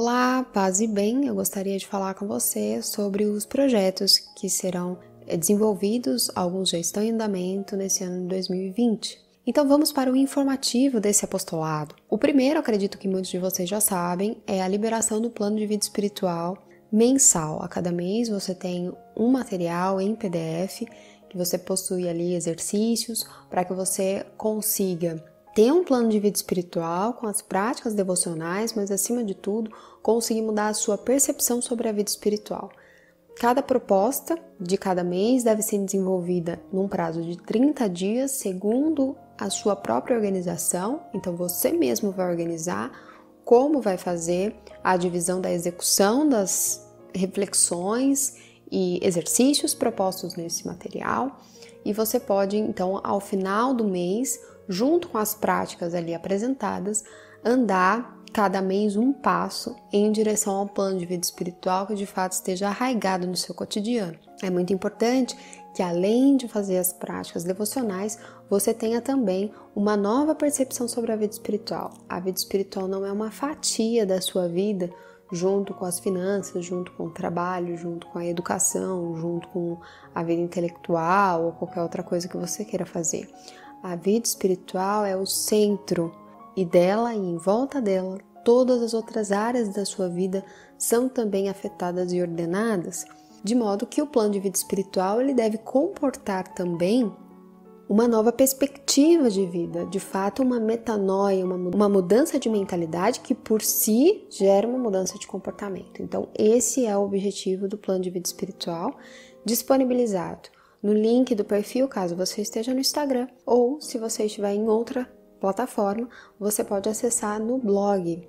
Olá, paz e bem, eu gostaria de falar com você sobre os projetos que serão desenvolvidos, alguns já estão em andamento nesse ano de 2020. Então vamos para o informativo desse apostolado. O primeiro, acredito que muitos de vocês já sabem, é a liberação do plano de vida espiritual mensal. A cada mês você tem um material em PDF, que você possui ali exercícios para que você consiga ter um plano de vida espiritual com as práticas devocionais, mas acima de tudo, conseguir mudar a sua percepção sobre a vida espiritual. Cada proposta de cada mês deve ser desenvolvida num prazo de 30 dias, segundo a sua própria organização. Então, você mesmo vai organizar como vai fazer a divisão da execução das reflexões e exercícios propostos nesse material. E você pode, então, ao final do mês, junto com as práticas ali apresentadas, andar cada mês um passo em direção ao plano de vida espiritual que de fato esteja arraigado no seu cotidiano. É muito importante que, além de fazer as práticas devocionais, você tenha também uma nova percepção sobre a vida espiritual. A vida espiritual não é uma fatia da sua vida junto com as finanças, junto com o trabalho, junto com a educação, junto com a vida intelectual ou qualquer outra coisa que você queira fazer. A vida espiritual é o centro e dela e em volta dela todas as outras áreas da sua vida são também afetadas e ordenadas, de modo que o plano de vida espiritual ele deve comportar também uma nova perspectiva de vida, de fato uma metanoia, uma mudança de mentalidade que por si gera uma mudança de comportamento. Então esse é o objetivo do plano de vida espiritual disponibilizado no link do perfil, caso você esteja no Instagram, ou se você estiver em outra plataforma, você pode acessar no blog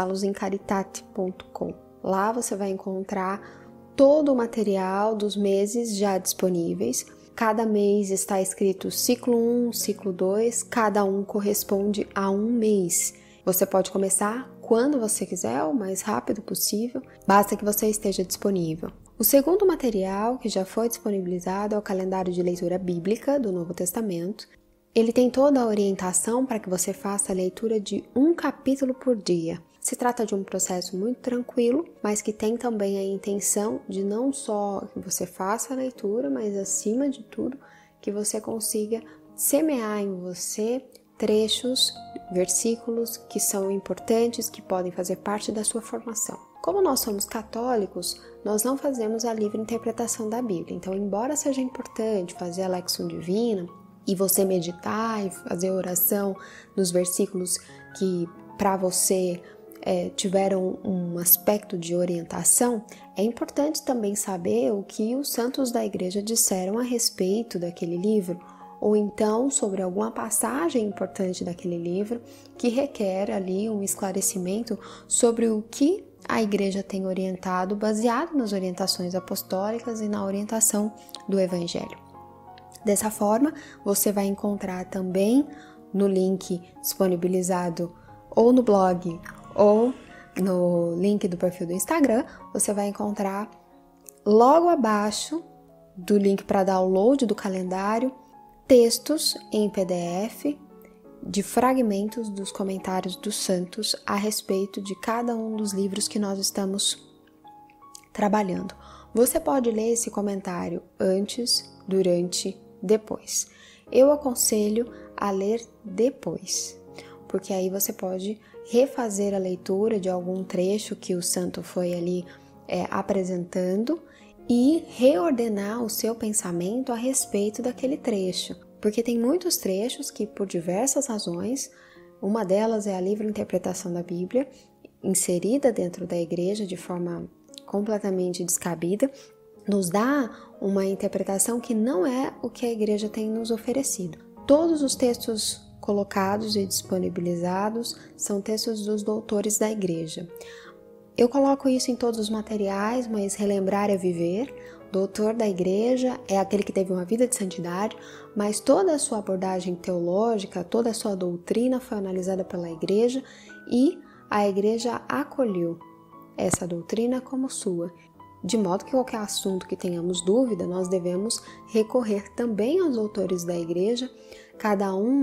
salosencaritate.com. Lá você vai encontrar todo o material dos meses já disponíveis. Cada mês está escrito ciclo 1, ciclo 2, cada um corresponde a um mês. Você pode começar quando você quiser, o mais rápido possível, basta que você esteja disponível. O segundo material que já foi disponibilizado é o calendário de leitura bíblica do Novo Testamento. Ele tem toda a orientação para que você faça a leitura de um capítulo por dia. Se trata de um processo muito tranquilo, mas que tem também a intenção de não só que você faça a leitura, mas acima de tudo, que você consiga semear em você trechos, versículos que são importantes, que podem fazer parte da sua formação. Como nós somos católicos, nós não fazemos a livre interpretação da Bíblia. Então, embora seja importante fazer a Lexio Divina e você meditar e fazer oração nos versículos que para você tiveram um aspecto de orientação, é importante também saber o que os santos da igreja disseram a respeito daquele livro, ou então sobre alguma passagem importante daquele livro que requer ali um esclarecimento sobre o que a igreja tem orientado, baseado nas orientações apostólicas e na orientação do Evangelho. Dessa forma, você vai encontrar também no link disponibilizado ou no blog ou no link do perfil do Instagram, você vai encontrar logo abaixo do link para download do calendário, textos em PDF de fragmentos dos comentários dos santos a respeito de cada um dos livros que nós estamos trabalhando. Você pode ler esse comentário antes, durante, depois. Eu aconselho a ler depois, porque aí você pode refazer a leitura de algum trecho que o santo foi ali apresentando e reordenar o seu pensamento a respeito daquele trecho. Porque tem muitos trechos que, por diversas razões, uma delas é a livre interpretação da Bíblia, inserida dentro da igreja de forma completamente descabida, nos dá uma interpretação que não é o que a igreja tem nos oferecido. Todos os textos colocados e disponibilizados são textos dos doutores da igreja. Eu coloco isso em todos os materiais, mas relembrar é viver. Doutor da igreja é aquele que teve uma vida de santidade, mas toda a sua abordagem teológica, toda a sua doutrina foi analisada pela igreja e a igreja acolheu essa doutrina como sua. De modo que qualquer assunto que tenhamos dúvida, nós devemos recorrer também aos doutores da igreja, cada um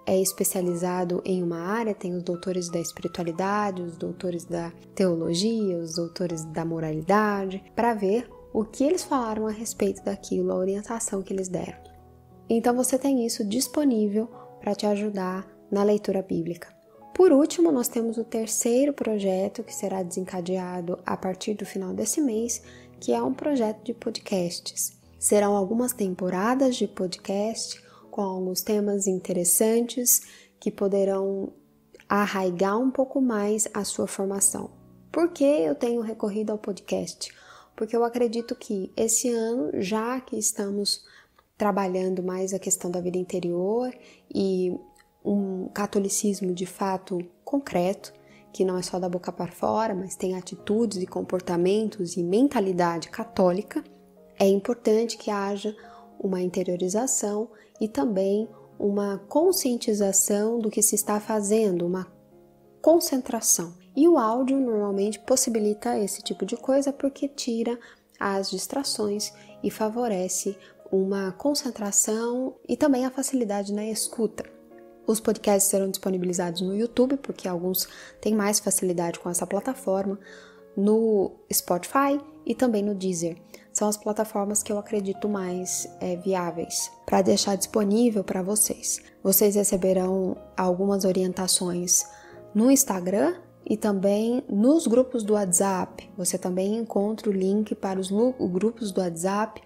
é especializado em uma área, tem os doutores da espiritualidade, os doutores da teologia, os doutores da moralidade, para ver o que eles falaram a respeito daquilo, a orientação que eles deram. Então você tem isso disponível para te ajudar na leitura bíblica. Por último, nós temos o terceiro projeto que será desencadeado a partir do final desse mês, que é um projeto de podcasts. Serão algumas temporadas de podcast com alguns temas interessantes que poderão arraigar um pouco mais a sua formação. Por que eu tenho recorrido ao podcast? Porque eu acredito que esse ano, já que estamos trabalhando mais a questão da vida interior e um catolicismo de fato concreto, que não é só da boca para fora, mas tem atitudes e comportamentos e mentalidade católica, é importante que haja uma interiorização e também uma conscientização do que se está fazendo, uma concentração. E o áudio normalmente possibilita esse tipo de coisa porque tira as distrações e favorece uma concentração e também a facilidade na escuta. Os podcasts serão disponibilizados no YouTube, porque alguns têm mais facilidade com essa plataforma, no Spotify e também no Deezer. São as plataformas que eu acredito mais viáveis para deixar disponível para vocês. Vocês receberão algumas orientações no Instagram e também nos grupos do WhatsApp. Você também encontra o link para os grupos do WhatsApp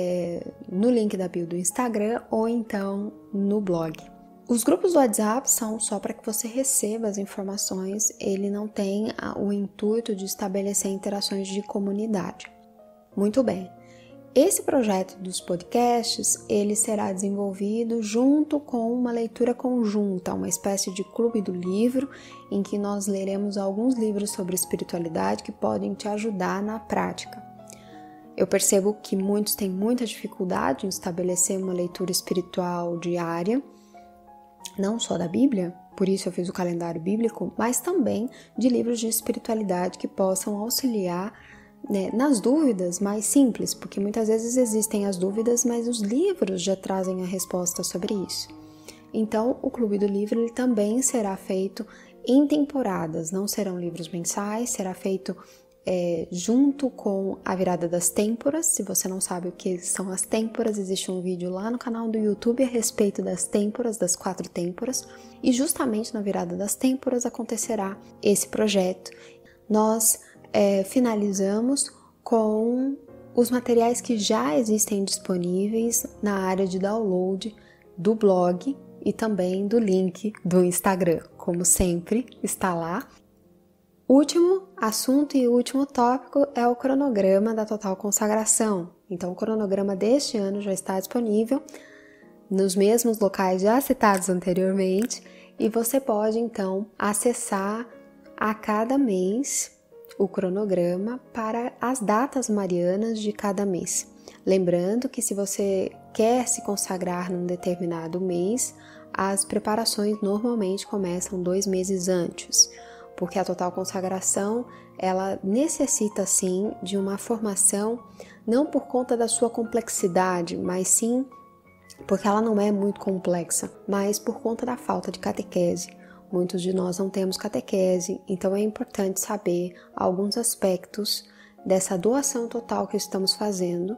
no link da bio do Instagram ou então no blog. Os grupos do WhatsApp são só para que você receba as informações, ele não tem o intuito de estabelecer interações de comunidade. Muito bem, esse projeto dos podcasts, ele será desenvolvido junto com uma leitura conjunta, uma espécie de clube do livro, em que nós leremos alguns livros sobre espiritualidade que podem te ajudar na prática. Eu percebo que muitos têm muita dificuldade em estabelecer uma leitura espiritual diária, não só da Bíblia, por isso eu fiz o calendário bíblico, mas também de livros de espiritualidade que possam auxiliar nas dúvidas mais simples, porque muitas vezes existem as dúvidas, mas os livros já trazem a resposta sobre isso. Então, o Clube do Livro ele também será feito em temporadas, não serão livros mensais, será feito junto com a virada das têmporas. Se você não sabe o que são as têmporas, existe um vídeo lá no canal do YouTube a respeito das têmporas, das 4 têmporas, e justamente na virada das têmporas acontecerá esse projeto. Nós finalizamos com os materiais que já existem disponíveis na área de download do blog e também do link do Instagram, como sempre está lá. Último assunto e último tópico é o cronograma da Total Consagração. Então, o cronograma deste ano já está disponível nos mesmos locais já citados anteriormente e você pode, então, acessar a cada mês o cronograma para as datas marianas de cada mês. Lembrando que se você quer se consagrar num determinado mês, as preparações normalmente começam 2 meses antes, porque a total consagração, ela necessita sim de uma formação, não por conta da sua complexidade, mas sim porque ela não é muito complexa, mas por conta da falta de catequese. Muitos de nós não temos catequese, então é importante saber alguns aspectos dessa doação total que estamos fazendo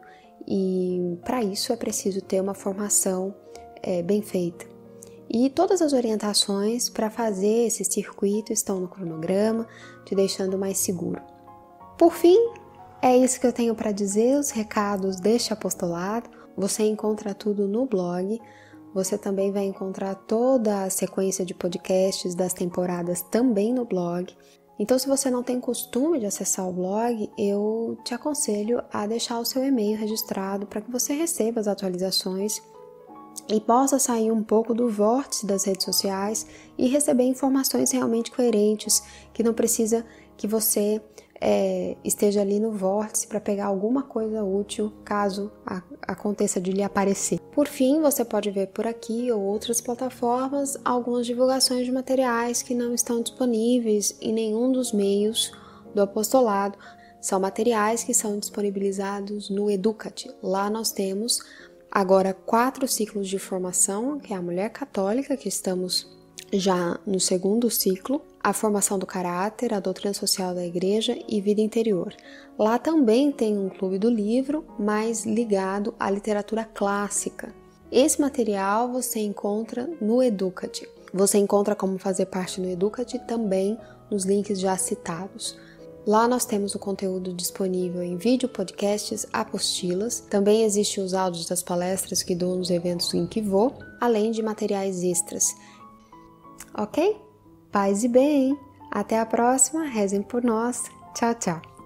e para isso é preciso ter uma formação bem feita. E todas as orientações para fazer esse circuito estão no cronograma, te deixando mais seguro. Por fim, é isso que eu tenho para dizer, os recados deste apostolado. Você encontra tudo no blog, você também vai encontrar toda a sequência de podcasts das temporadas também no blog. Então, se você não tem costume de acessar o blog, eu te aconselho a deixar o seu e-mail registrado para que você receba as atualizações e possa sair um pouco do vórtice das redes sociais e receber informações realmente coerentes, que não precisa que você esteja ali no vórtice para pegar alguma coisa útil caso aconteça de lhe aparecer. Por fim, você pode ver por aqui ou outras plataformas algumas divulgações de materiais que não estão disponíveis em nenhum dos meios do apostolado. São materiais que são disponibilizados no Educate. Lá nós temos agora 4 ciclos de formação, que é a Mulher Católica, que estamos já no 2º ciclo, a formação do caráter, a doutrina social da igreja e vida interior. Lá também tem um clube do livro, mais ligado à literatura clássica. Esse material você encontra no Educate. Você encontra como fazer parte no Educate também nos links já citados. Lá nós temos o conteúdo disponível em vídeo, podcasts, apostilas. Também existem os áudios das palestras que dou nos eventos em que vou, além de materiais extras. Ok? Paz e bem! Até a próxima, rezem por nós. Tchau, tchau!